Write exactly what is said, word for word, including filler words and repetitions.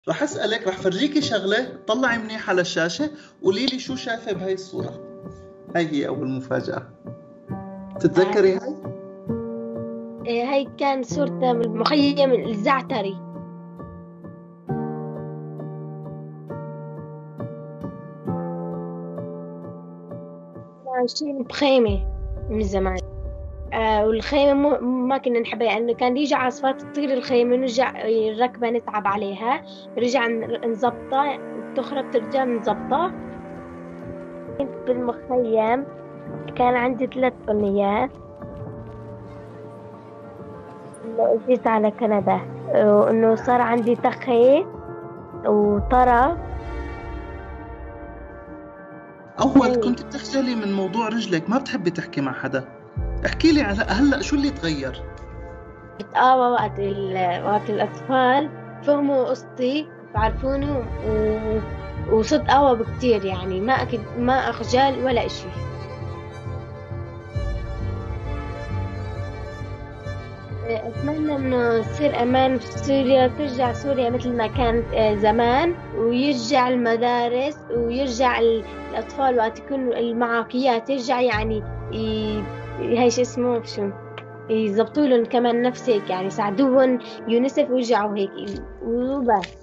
رح أسألك، رح فرجيكي شغلة، طلعي منيح على الشاشة، قولي لي شو شايفة بهاي الصورة. هاي هي أول مفاجأة. آه، تتذكري هاي؟ هاي كان صورته من المخيم الزعتري. كنا عايشين بخيمة من زمان. آه والخيمة مو ما كنا نحبها لأنه كان يجي عاصفات تطير الخيمة، نرجع الركبة نتعب عليها، نرجع ن- نظبطها، تخرب ترجع نظبطها. بالمخيم كان عندي ثلاث أمنيات. إنه جيت على كندا، وإنه صار عندي تخت وطرف. أول هي كنت بتخجلي من موضوع رجلك، ما بتحبي تحكي مع حدا. احكي لي على هلأ شو اللي تغير. بتقاوى وقت ال... وقت الأطفال فهموا قصتي وعرفوني و... وصرت قوى بكتير، يعني ما أكد ما أخجل ولا إشي. أتمنى إنه يصير أمان في سوريا، ترجع سوريا مثل ما كانت آه، زمان، ويرجع المدارس، ويرجع ال- الأطفال وقت يكونوا المعاقيات يرجع يعني ي... هاي شو اسمه شو يزبطوا لهم كمان نفس هيك، يعني يساعدوهم يونسف ويرجعوا هيك وبس.